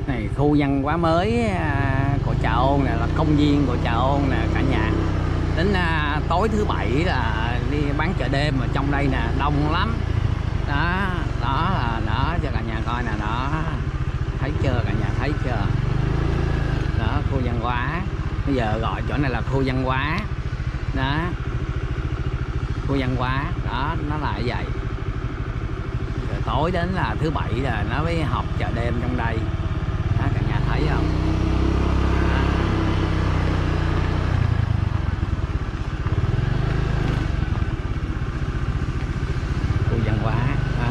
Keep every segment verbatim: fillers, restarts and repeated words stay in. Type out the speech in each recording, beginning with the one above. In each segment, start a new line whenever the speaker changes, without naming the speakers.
Này khu văn hóa mới của Chợ Ôn nè, là công viên của Chợ Ôn nè cả nhà. Đến à, tối thứ bảy là đi bán chợ đêm ở trong đây nè, đông lắm. Đó, đó là đó cho cả nhà coi nè, đó. Thấy chưa cả nhà, thấy chưa? Đó, khu văn hóa. Bây giờ gọi chỗ này là khu văn hóa. Đó. Khu văn hóa, đó, nó là như vậy. Rồi tối đến là thứ bảy là nó mới họp chợ đêm trong đây. Đó, cả nhà thấy không? Đó. Khu văn hóa. Đó.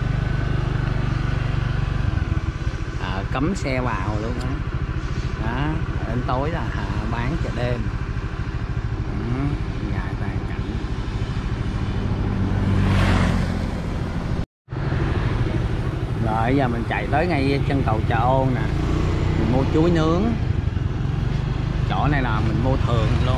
À, cấm xe vào luôn đó. Đó, đến tối là à, bán chợ đêm. Đó. Nhà toàn cảnh. Rồi giờ mình chạy tới ngay chân cầu Chợ Ôn nè, mình mua chuối nướng. Chỗ này là mình mua thường luôn.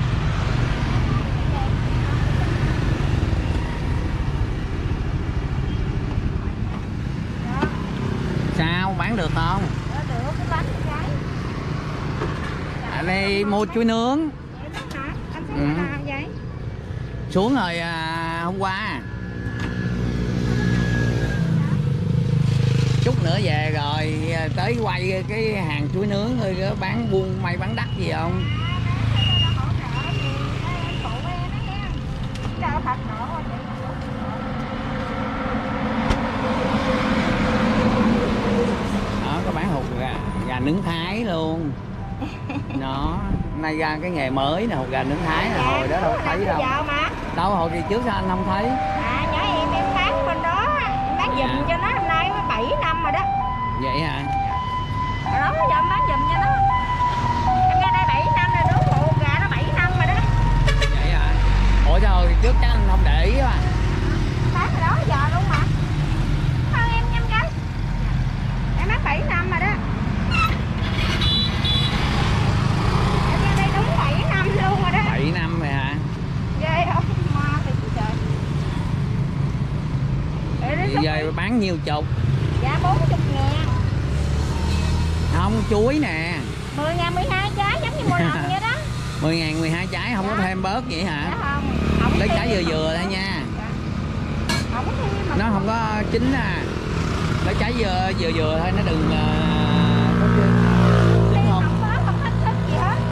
Sao bán được không? Ở đây mua chuối nướng. Ừ. Xuống rồi à, hôm qua. Chút nữa về rồi tới quay cái hàng chuối nướng rồi bán buôn may bán đắt gì không? Đó, có bán hột gà, gà nướng Thái luôn. Nó nay ra cái nghề mới nè, hột gà nướng Thái nè, hồi đó đâu thấy đâu. Đâu hồi kỳ trước sao anh không thấy?
À nhỏ em em bán bên đó, em bán giùm à. Cho nó hôm nay mới bảy năm rồi đó.
Vậy hả?
Hồi đó giờ em bán giùm cho nó. Em ra đây bảy năm rồi, nướng hột gà nó bảy năm rồi đó.
Vậy hả? Ủa sao hồi trước chắc anh không để ý mà.
Bán hồi đó giờ luôn mà. Hơn em nhâm cái. Em bán bảy năm rồi đó. Em ra đây đúng bảy năm luôn rồi đó.
bảy năm rồi hả?
Ghê không? Ma thì trời.
Bây giờ bán nhiêu chục?
Dạ bốn mươi ngàn.
Không, chuối nè.
mười ngàn mười hai trái giống như mua lòng vậy đó.
mười ngàn mười hai trái không dạ. Có thêm bớt vậy hả?
Dạ không. Không
lấy trái vừa vừa thôi nha.
Dạ. Không có thêm mà.
Nó không có chín à. Lấy trái vừa vừa vừa thôi, nó đừng uh, có chín không?
Không có, không thích thích gì hết.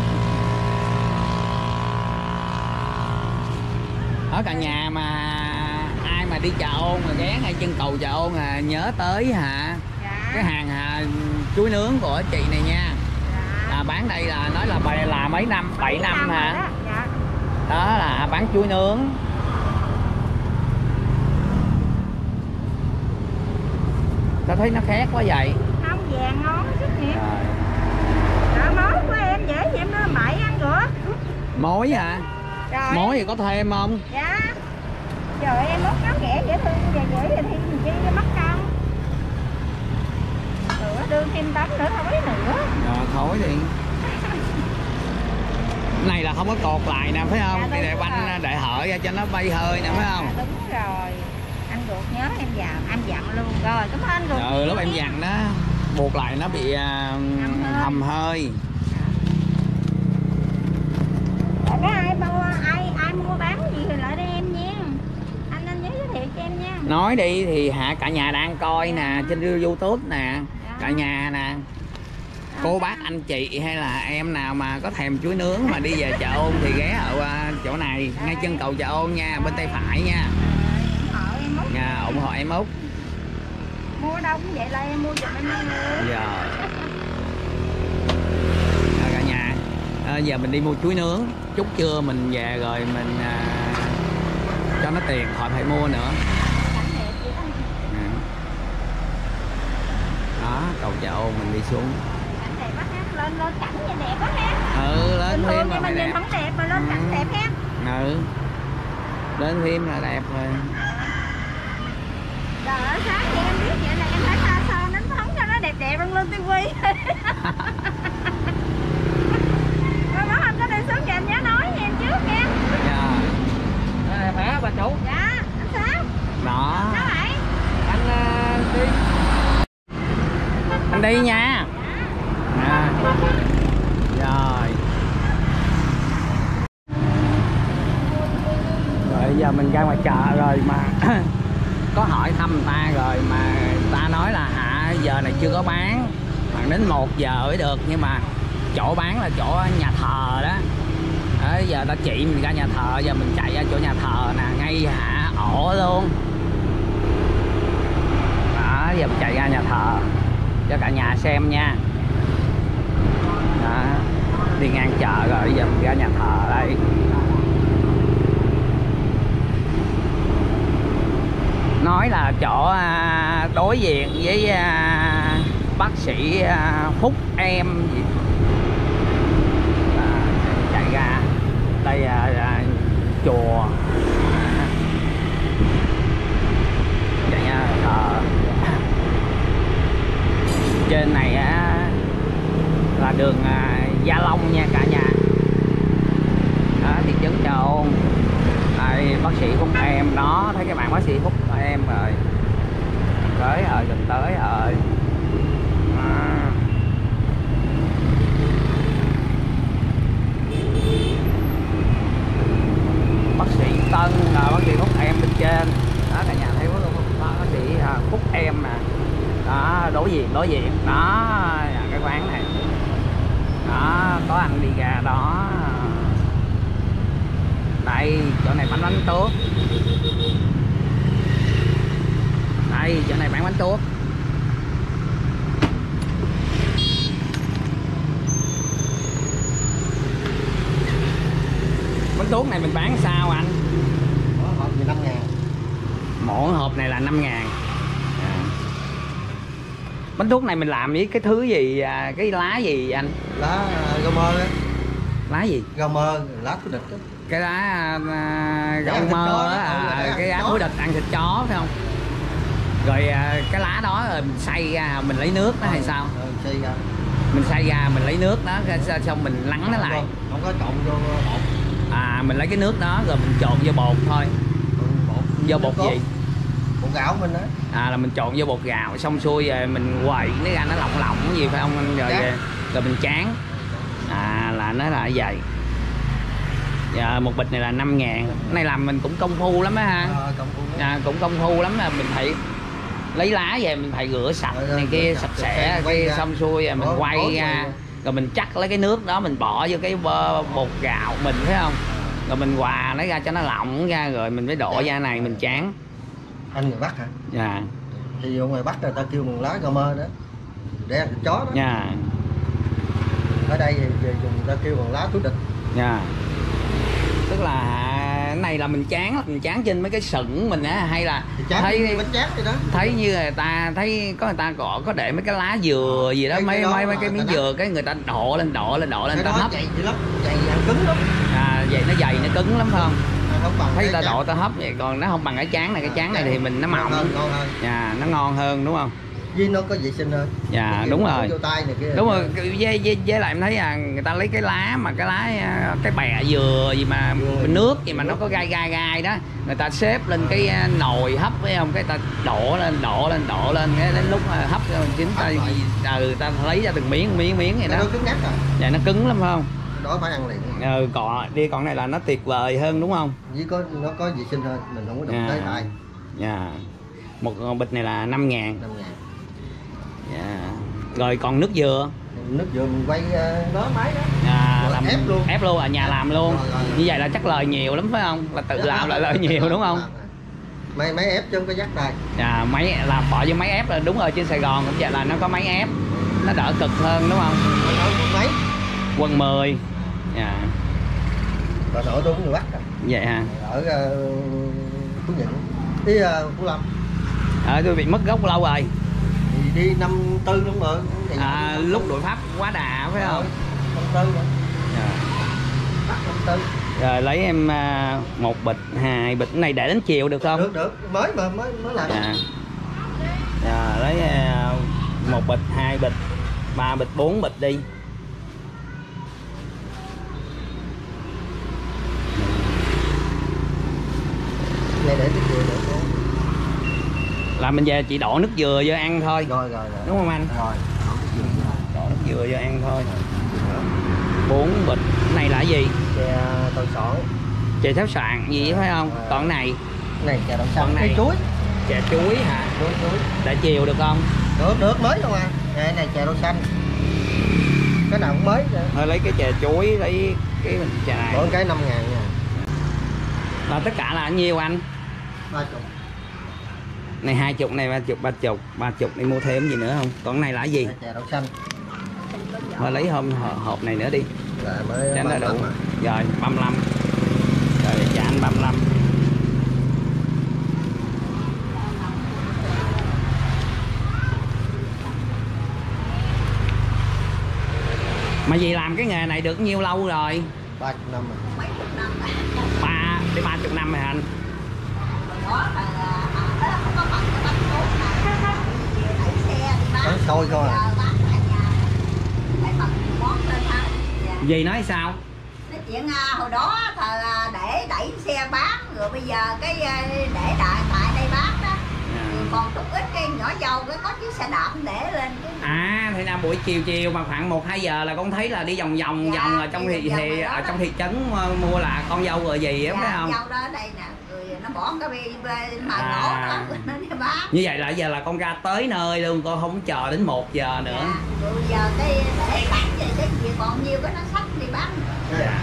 Ở cả nhà mà ai mà đi Chợ Ôn mà ghé ngay chân cầu Chợ Ôn à, nhớ tới hả? Dạ. Cái hàng à, chuối nướng của chị này nha. Dạ. À, bán đây là nói là bài là mấy năm, bảy năm hả?
Đó. Dạ.
Đó là bán chuối nướng. Tao thấy nó khác quá vậy.
Không, vàng ngon chút nhỉ. Trời, mối của em dễ gì em đưa bảy ăn rửa.
Mối hả? Trời. Mối thì có thêm không?
Dạ. Trời em mốt ngáo ghẻ dễ thương, dễ dễ thì thêm chi cho mắc công. Rửa đưa thêm tấm nữa thối nữa.
Rồi thối đi. Này là không có cột lại nè phải không? Dạ, để banh để hở ra cho nó bay hơi nè phải không?
Dạ, đúng rồi. Anh ruột nhớ em vào, anh dặn luôn rồi. Cảm ơn anh ruột.
Ừ, lúc em dặn đó buộc lại nó bị uh, hầm hơi.
Có ai mua ai ai mua bán gì thì lại đây em nha. Anh anh nhớ giới thiệu cho em nha.
Nói đi thì hạ cả nhà đang coi nè trên YouTube nè, cả nhà nè. Cô bác anh chị hay là em nào mà có thèm chuối nướng mà đi về Chợ Ôn thì ghé ở chỗ này ngay chân cầu Chợ Ôn nha, bên tay phải nha. Nha, ủng hộ em Út.
Mua đâu cũng vậy là em mua giùm em luôn.
Giờ cả nhà à, giờ mình đi mua chuối nướng, chút trưa mình về rồi mình à, cho nó tiền khỏi phải mua nữa. Đó, cầu Chợ Ôn mình đi xuống.
Lên lên cảnh như đẹp quá ha.
Ừ, lên
bình
thêm
thường
mà
mình nhìn không đẹp mà lên
ừ.
cảnh đẹp ha.
Ừ. Lên thêm là đẹp rồi.
Trời ơi, sáng thì em biết vậy là em phải xa xôi đánh phóng cho nó đẹp đẹp lên lên tivi. Rồi bác anh có đi xuống cho anh nhớ nói với em trước nha.
Dạ. À, khỏe bà chủ.
Dạ, anh sao?
Đó.
Sao vậy?
Anh uh, đi. Anh đi nha. À. Rồi. Rồi giờ mình ra ngoài chợ rồi mà có hỏi thăm người ta rồi mà người ta nói là hả giờ này chưa có bán, khoảng đến một giờ mới được, nhưng mà chỗ bán là chỗ nhà thờ đó. Đó, giờ ta chỉ mình ra nhà thờ, giờ mình chạy ra chỗ nhà thờ nè, ngay hả ổ luôn. Đó, giờ mình chạy ra nhà thờ cho cả nhà xem nha. Đó, đi ngang chợ rồi giờ mình ra nhà thờ đây. Nói là chỗ đối diện với bác sĩ Phúc Em gì. À, chạy ra đây là, là chùa. Chạy ra thờ. Trên này á là đường Gia Long nha cả nhà. Đó, thị trấn Chợ Ôn. Đây, bác sĩ Phúc Em đó, thấy cái bạn bác sĩ Phúc Em rồi. Tới rồi, gần tới rồi. À. Bác sĩ Tân là bác sĩ Phúc Em bên trên. Đó, cả nhà thấy bác sĩ Phúc Em nè. Đó, đối diện, đối diện. Đó, cái quán này. Đó, có anh đi ra đó. Đây, chỗ này bán bánh tuốt. Đây, chỗ này bán bánh tuốt. Bánh tuốt này mình bán sao anh?
Mỗi hộp mười lăm ngàn.
Mỗi hộp này là năm ngàn. À. Bánh tuốt này mình làm với cái thứ gì, cái lá gì anh?
Lá rau mơ á.
Lá gì?
Rau mơ, lá thú địch á.
Cái lá uh, rau mơ á, à, cái lá thú địch ăn thịt chó phải không? Rồi à, cái lá đó rồi mình xay ra mình lấy nước đó hay sao?
Ừ, xay ra.
Mình xay ra mình lấy nước đó xong mình lắng nó lại.
Không có trộn vô bột.
À mình lấy cái nước đó rồi mình trộn vô bột thôi.
Ừ, bột.
Vô bột gì?
Bột gạo mình á.
À là mình trộn vô bột gạo xong xuôi rồi mình quậy nó ra nó lỏng lỏng gì phải không? Rồi rồi, rồi mình tráng. À là nó là vậy. Dạ, một bịch này là năm ngàn. Cái này làm mình cũng công phu lắm á ha.
À, công phu
à, cũng công phu lắm là mình phải lấy lá về mình phải rửa sạch
rồi,
này kia
sạch,
sạch
sạch
sẽ cái xong xuôi rồi mình
bó,
quay
bó
ra
rồi.
Rồi mình chắc lấy cái nước đó mình bỏ vô cái bột gạo mình thấy không, rồi mình hòa nó ra cho nó lỏng ra rồi mình mới đổ ra này mình tráng.
Anh người Bắc hả?
Dạ.
Thì ở ngoài Bắc người ta kêu bằng lá rau mơ đó, để ăn thịt chó đó.
Dạ.
Ở đây thì dùng người ta kêu bằng lá thú địch.
Dạ. Tức là cái này là mình tráng mình tráng trên mấy cái sừng mình á, hay là thấy
bánh tráng vậy đó.
Thấy như người ta thấy có người ta có có để mấy cái lá dừa gì đó, mấy mấy mấy cái miếng dừa cái người ta đổ lên đổ lên đổ lên ta hấp.
Dày lắm, dày cứng lắm.
À vậy nó dày nó cứng lắm phải không?
Không bằng
thấy ta độ ta hấp vậy, còn nó không bằng cái tráng này, cái tráng này thì mình nó mỏng
hơn, ngon hơn.
Dạ, nó ngon hơn đúng không?
Với nó có vệ sinh hơn.
Dạ đúng rồi.
Vô tay này kia.
Đúng rồi, với, với, với lại em thấy là người ta lấy cái lá mà cái lá cái bẹ dừa gì mà dừa, nước gì mà nó có gai gai gai đó, người ta xếp lên cái nồi hấp phải không, cái ta đổ lên đổ lên đổ lên cái đến lúc hấp chính ta ừ, ta lấy ra từng miếng miếng miếng vậy đó.
Nó cứng ngắt rồi.
Dạ nó cứng lắm phải không?
Đó phải ăn liền.
Ừ, còn đi còn này là nó tuyệt vời hơn đúng không?
Với có nó có vệ sinh hơn, mình không có đụng tới tay.
Dạ. Một bịch này là năm ngàn.
năm ngàn.
Dạ. Rồi còn nước dừa.
Nước dừa mình quay đó máy đó.
À, làm
ép luôn.
Ép luôn ở nhà làm luôn.
Rồi, rồi.
Như vậy là chắc lời nhiều lắm phải không? Là tự làm lại lời nhiều đúng không?
Máy máy ép chứ không có dắt tay.
À, máy làm bỏ vô máy ép là đúng rồi, trên Sài Gòn cũng vậy là nó có máy ép. Nó đỡ cực hơn đúng không?
Máy.
Quần mười. Dạ.
Bà nội tôi cũng người Bắc à.
Vậy hả?
Ở uh, Phú Nhuận. Đi uh, Phú Lâm.
Ờ tôi bị mất gốc lâu rồi.
Thì đi năm tư đúng rồi.
À, lúc đội Pháp quá đà phải không?
Năm tư rồi.
Dạ.
Bắc năm tư.
Rồi lấy em uh, một bịch, hai bịch này để đến chiều được không?
Được được, mới mà mới mới làm.
Dạ. Rồi lấy uh, một bịch, hai bịch, ba bịch, bốn bịch đi.
Để để nước dừa được.
Là mình về chỉ đổ nước dừa vô ăn thôi.
Rồi rồi rồi.
Đúng không anh?
Rồi.
nước dừa cho ăn thôi. Bốn bịch này là gì?
Chè tàu sỏi,
chè tháo soạn gì phải không?
À.
Còn này
này chè đậu xanh,
này
chuối,
chè chuối hả?
chuối chuối.
Để chiều được không?
Được được mới không à? Này này chè đậu xanh, cái nào cũng mới.
Thôi lấy cái chè chuối, lấy cái chè này.
Mỗi cái năm ngàn nha.
Là tất cả là nhiêu anh?
Ba chục.
Này hai chục, này ba chục, ba chục, ba chục đi mua thêm gì nữa không? Còn này là cái gì?
Chè đậu xanh.
Thôi lấy hôm hộp này nữa đi.
Rồi mới
Tránh là đủ.
à.
Rồi ba mươi lăm. Rồi để trả anh ba mươi lăm. Mà gì làm cái nghề này được nhiêu lâu rồi?
Ba chục năm rồi.
Ba đến ba chục năm rồi anh.
Bán xôi thôi à.
Dì nói sao?
Nói chuyện hồi đó thời để đẩy xe bán, rồi bây giờ cái để đại tại đây bán đó. Thì còn chút ít cái nhỏ dâu cái có chiếc xe đạp để lên cái...
À thì là buổi chiều chiều mà khoảng một hai giờ là con thấy là đi vòng vòng
dạ,
vòng ở trong thị thì ở trong thị trấn mua là con dâu rồi gì á,
dạ,
phải không?
dâu đó ở đây nè, rồi nó bỏ cái bì mà
À.
nổ đó nó đi bán.
Như vậy là giờ là con ra tới nơi luôn, con không chờ đến một giờ nữa.
Dạ, rồi giờ cái để bán vậy cái gì còn nhiêu cái nó sách đi bán nữa.
Dạ.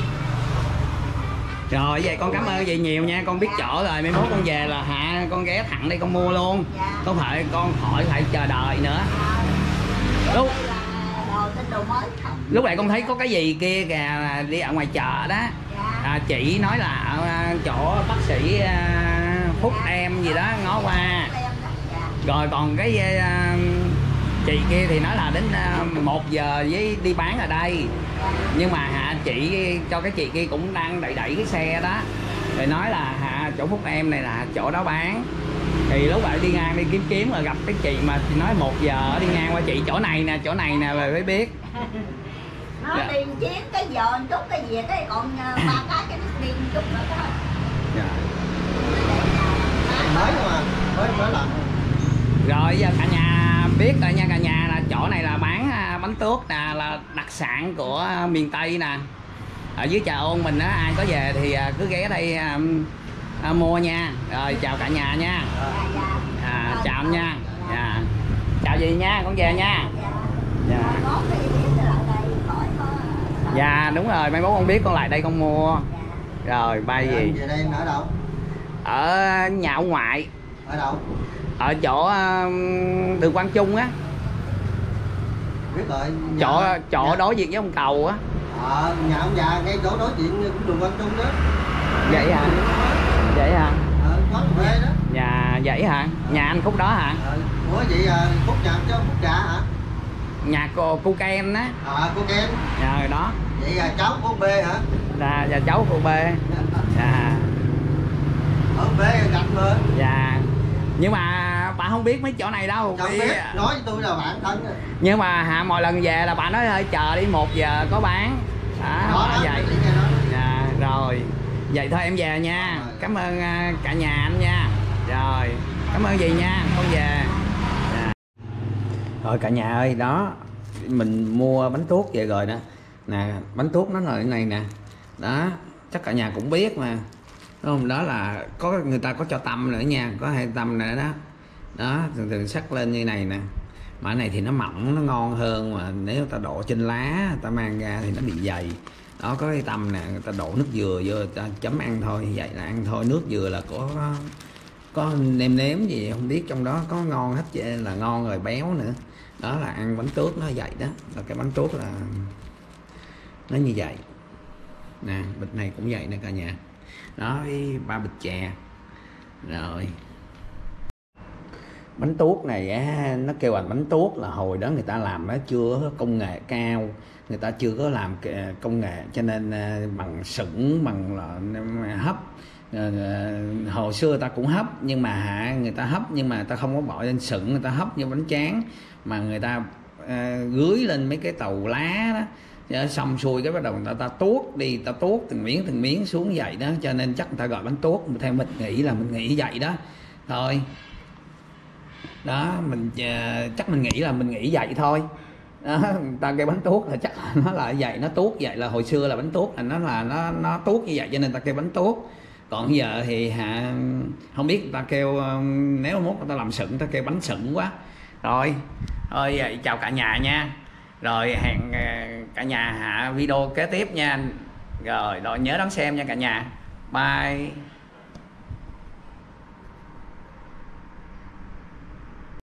Rồi vậy con cảm ơn chị nhiều nha, con biết chỗ rồi, mai mốt con về là hạ con ghé thẳng đây con mua luôn.
Dạ.
Không phải con khỏi phải chờ đợi nữa.
À,
Lúc
đây là đồ tên đồ mới không?
lúc này con thấy có cái gì kia kìa, là đi ở ngoài chợ đó.
Dạ.
À, chị nói là ở chỗ bác sĩ à, Phúc em gì đó ngó qua.
Dạ.
Rồi còn cái à, chị kia thì nói là đến à, một giờ với đi bán ở đây. Nhưng mà hạ chị cho cái chị kia cũng đang đẩy đẩy cái xe đó, rồi nói là hạ chỗ Phúc em này là chỗ đó bán. Thì lúc bạn đi ngang đi kiếm kiếm rồi gặp cái chị mà chị nói một giờ đi ngang qua chị chỗ này nè, chỗ này nè rồi mới biết.
Nó
Dạ.
đi chiến cái giờ một chút cái gì cái còn uh, ba cái cái nó đi một chút nữa thôi.
Dạ.
Mới không à? Mới mới làm.
Rồi giờ cả nhà biết rồi nha cả nhà, là chỗ này là bán à, bánh tuốt nè, là đặc sản của miền Tây nè. Ở dưới Chợ Ôn mình á, ai có về thì à, cứ ghé đây à, à, mua nha. Rồi chào cả nhà nha.
Dạ, dạ.
À, chào anh nha. Dạ. Chào gì nha, con về nha.
Dạ.
Dạ.
Có cái gì thì lại đây khỏi có.
Dạ đúng rồi, mai mốt con biết con lại đây con mua.
Dạ.
Rồi bay gì?
Anh về đây anh ở đâu?
Ở nhà ông ngoại.
Ở đâu?
Ở chỗ à, đường Quang Trung á.
Biết rồi. Nhà,
Chỗ chỗ
nhà,
đối diện với ông Cầu á.
Ờ, nhà ông già ngay chỗ đối diện của đường Quang Trung đó.
Vậy hả? Vậy hả?
Ờ, có thuê đó.
Nhà vậy hả? Nhà anh Phúc đó hả?
Ờ, ủa vậy à, Phúc nhà chứ Phúc già hả?
Nhà cô cô Ken á.
À, cô Ken.
Dạ rồi đó.
Vậy à, cháu của B hả?
Là dạ cháu cô B. Dạ.
Ở B gặp mà.
Dạ. Nhưng mà bà không biết mấy chỗ này đâu.
Chẳng
Vì...
biết, nói với tôi là bạn thân rồi.
Nhưng mà hạ mọi lần về là bà nói hơi chờ đi một giờ có bán. Đó,
Đó, đó,
vậy.
đó.
Dạ rồi. Vậy thôi em về nha. Cảm ơn uh, cả nhà anh nha. Rồi. Cảm ơn gì nha. Con về. Dạ. Rồi cả nhà ơi, đó mình mua bánh tuốt về rồi đó nè, bánh tuốt nó là cái này nè đó, chắc cả nhà cũng biết mà đúng không? Đó là có người ta có cho tăm nữa nha, có hai tăm nữa đó đó, thường thường sắc lên như này nè, mà cái này thì nó mỏng nó ngon hơn, mà nếu ta đổ trên lá ta mang ra thì nó bị dày đó. Có cái tăm nè, người ta đổ nước dừa vô ta chấm ăn thôi, vậy là ăn thôi. Nước dừa là có có nêm nếm gì không biết, trong đó có ngon hết trơn, là ngon rồi béo nữa. Đó là ăn bánh tuốt nó vậy đó, là cái bánh tuốt là nó như vậy nè. Bịch này cũng vậy nè cả nhà đó, ba bịch chè. Rồi bánh tuốt này á, nó kêu là bánh tuốt là hồi đó người ta làm nó chưa có công nghệ cao, người ta chưa có làm công nghệ cho nên bằng sửng, bằng là hấp. Hồi xưa ta cũng hấp, nhưng mà hả người ta hấp nhưng mà ta không có bỏ lên sửng, người ta hấp như bánh tráng, mà người ta uh, gưới lên mấy cái tàu lá đó, xong xuôi cái bắt đầu người ta, ta tuốt đi, ta tuốt từng miếng từng miếng xuống vậy đó, cho nên chắc người ta gọi bánh tuốt. Theo mình nghĩ là mình nghĩ vậy đó thôi đó, mình uh, chắc mình nghĩ là mình nghĩ vậy thôi đó, người ta kêu bánh tuốt là chắc là nó là vậy, nó tuốt vậy, là hồi xưa là bánh tuốt là nó là nó nó tuốt như vậy cho nên ta kêu bánh tuốt. Còn giờ thì hả, không biết người ta kêu, nếu mốt người ta làm sựng ta kêu bánh sựng quá. Rồi thôi vậy chào cả nhà nha, rồi hẹn cả nhà hạ video kế tiếp nha, rồi rồi nhớ đón xem nha cả nhà, bye.